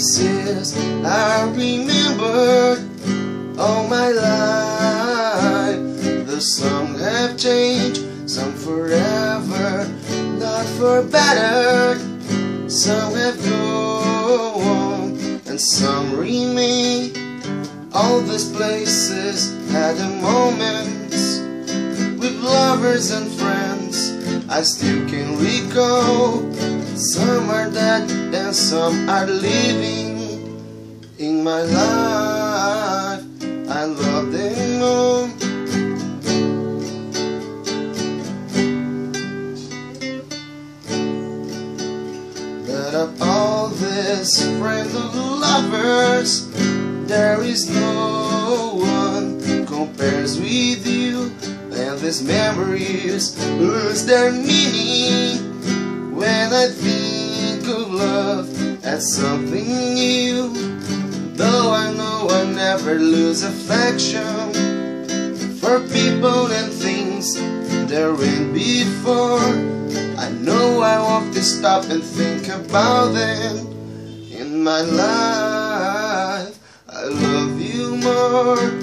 faces I remembered all my life. The some have changed, some forever, not for better. Some have gone and some remain. All these places had the moments with lovers and friends I still can recall. Some are dead and some are living in my life. I love them all. But of all these friendly lovers, there is no one compares with you. And these memories lose their meaning when I think of love as something new. Though I know I never lose affection for people and things there went before, I know I won't stop and think about them in my life. I love you more.